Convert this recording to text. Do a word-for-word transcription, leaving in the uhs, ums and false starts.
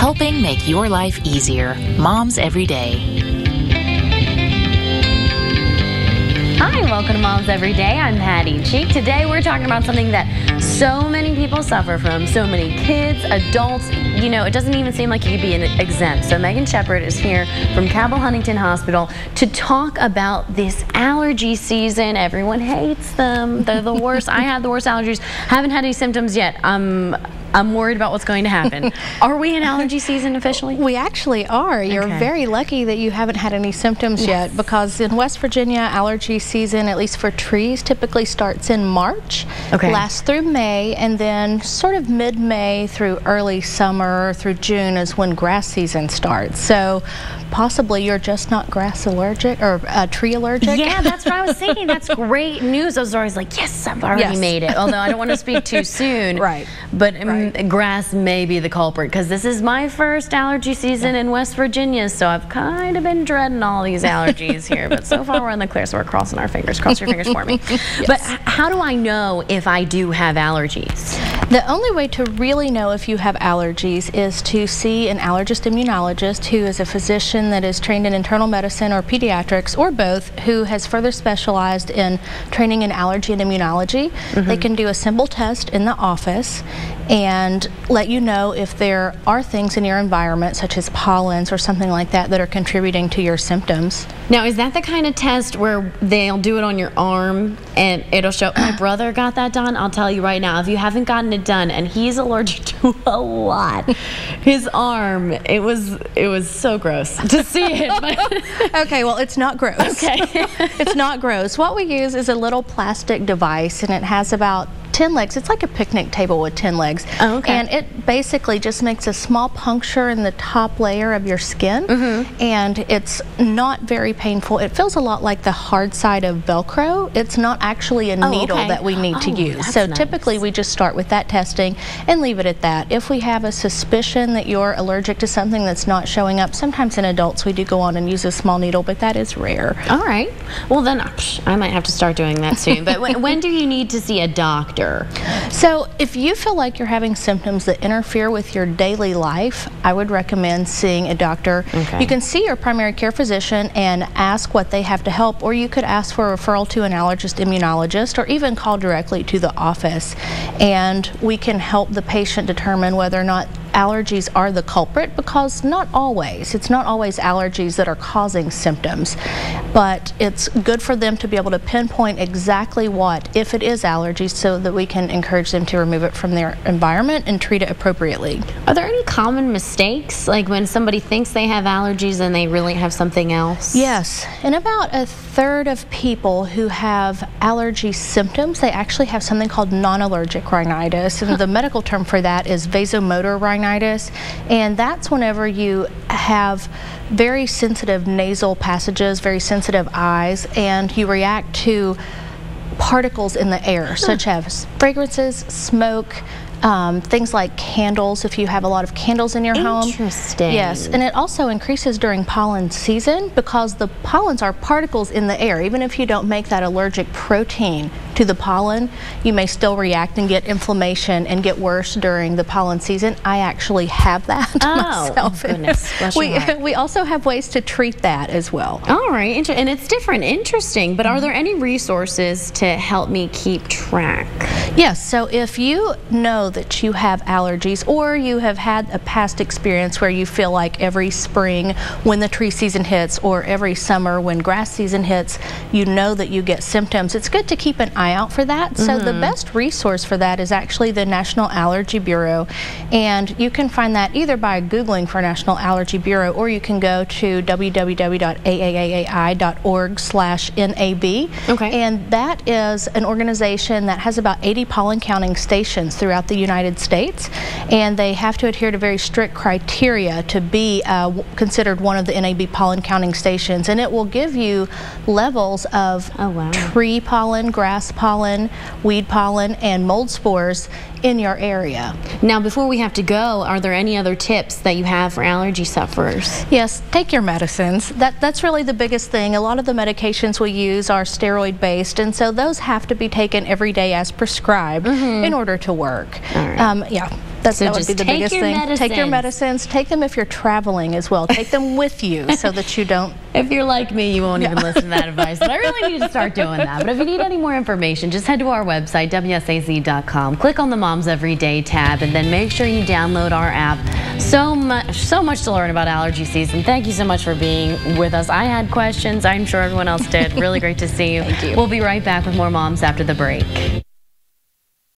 helping make your life easier. Moms Every Day. Hi, welcome to Moms Every Day. I'm Patty Cheek. Today we're talking about something that so many people suffer from. So many kids, adults, you know, it doesn't even seem like you could be exempt. So Megan Shepard is here from Cabell Huntington Hospital to talk about this allergy season. Everyone hates them. They're the worst. I had the worst allergies. Haven't had any symptoms yet. I'm I'm worried about what's going to happen. Are we in allergy season officially? We actually are. You're Okay. very lucky that you haven't had any symptoms Yes. yet, because in West Virginia, allergy season, at least for trees, typically starts in March, Okay. lasts through May, and then sort of mid-May through early summer through June is when grass season starts. So possibly you're just not grass allergic or uh, tree allergic. Yeah, that's what I was thinking. That's great news. I was always like, yes, I've already Yes. made it. Although I don't want to speak too soon. Right. But um, Right. grass may be the culprit, because this is my first allergy season in West Virginia, so I've kind of been dreading all these allergies here. But so far we're in the clear, so we're crossing our fingers. Cross your fingers for me. But h- how do I know if I do have allergies? The only way to really know if you have allergies is to see an allergist immunologist, who is a physician that is trained in internal medicine or pediatrics or both, who has further specialized in training in allergy and immunology. Mm-hmm. They can do a simple test in the office and let you know if there are things in your environment, such as pollens or something like that, that are contributing to your symptoms. Now, is that the kind of test where they'll do it on your arm and it'll show? My brother got that done. I'll tell you right now, if you haven't gotten it done, and he's allergic to a lot, his arm, it was it was so gross to see it. But Okay, well, it's not gross. Okay. It's not gross. What we use is a little plastic device, and it has about ten legs. It's like a picnic table with ten legs. Oh, okay. And it basically just makes a small puncture in the top layer of your skin, Mm-hmm. and it's not very painful. It feels a lot like the hard side of Velcro. It's not actually a Oh, needle okay. that we need to Oh, use. that's So nice. typically we just start with that testing and leave it at that. If we have a suspicion that you're allergic to something that's not showing up, sometimes in adults we do go on and use a small needle, but that is rare. all right. Well, then psh, I might have to start doing that soon. But when, when do you need to see a doctor? So if you feel like you're having symptoms that interfere with your daily life, I would recommend seeing a doctor. Okay. You can see your primary care physician and ask what they have to help, or you could ask for a referral to an allergist immunologist, or even call directly to the office, and we can help the patient determine whether or not allergies are the culprit, because not always. It's not always allergies that are causing symptoms, but it's good for them to be able to pinpoint exactly what, if it is allergies, so that we can encourage them to remove it from their environment and treat it appropriately. Are there any common mistakes, like when somebody thinks they have allergies and they really have something else? Yes, and about a third of people who have allergy symptoms, they actually have something called non-allergic rhinitis, and the medical term for that is vasomotor rhinitis, and that's whenever you have very sensitive nasal passages, very sensitive eyes, and you react to particles in the air, such as fragrances, smoke, um, things like candles, if you have a lot of candles in your home. Interesting. Yes, and it also increases during pollen season, because the pollens are particles in the air. Even if you don't make that allergic protein to the pollen, you may still react and get inflammation and get worse during the pollen season. I actually have that Oh, myself. oh goodness. Bless your we, heart. we also have ways to treat that as well. All right, inter- and it's different, interesting, but are there any resources to help me keep track? Yes, so if you know that you have allergies, or you have had a past experience where you feel like every spring when the tree season hits, or every summer when grass season hits, you know that you get symptoms, it's good to keep an eye out for that. So the best resource for that is actually the National Allergy Bureau, and you can find that either by Googling for National Allergy Bureau, or you can go to w w w dot a a a a i dot org slash N A B. Okay. And that is an organization that has about eighty pollen counting stations throughout the United States, and they have to adhere to very strict criteria to be uh, w- considered one of the N A B pollen counting stations, and it will give you levels of Oh, wow. tree pollen, grass pollen, weed pollen, and mold spores in your area. Now, before we have to go, are there any other tips that you have for allergy sufferers? Yes, take your medicines. That, that's really the biggest thing. A lot of the medications we use are steroid based, and so those have to be taken every day as prescribed in order to work. All right. Um, yeah. That's, So that would just be the take biggest your thing. Take your medicines. medicines. Take them if you're traveling as well. Take them with you so that you don't. If you're like me, you won't even listen to that advice, but I really need to start doing that. But if you need any more information, just head to our website, W S A Z dot com. Click on the Moms Everyday tab, and then make sure you download our app. So much, so much to learn about allergy season. Thank you so much for being with us. I had questions. I'm sure everyone else did. Really great to see you. Thank you. We'll be right back with more Moms after the break.